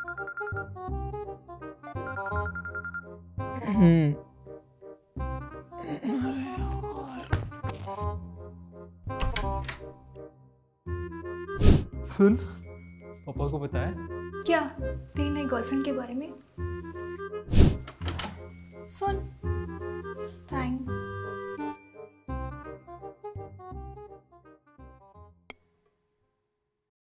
सुन, पापा को पता है क्या? तेरी नई गर्लफ्रेंड के बारे में? सुन,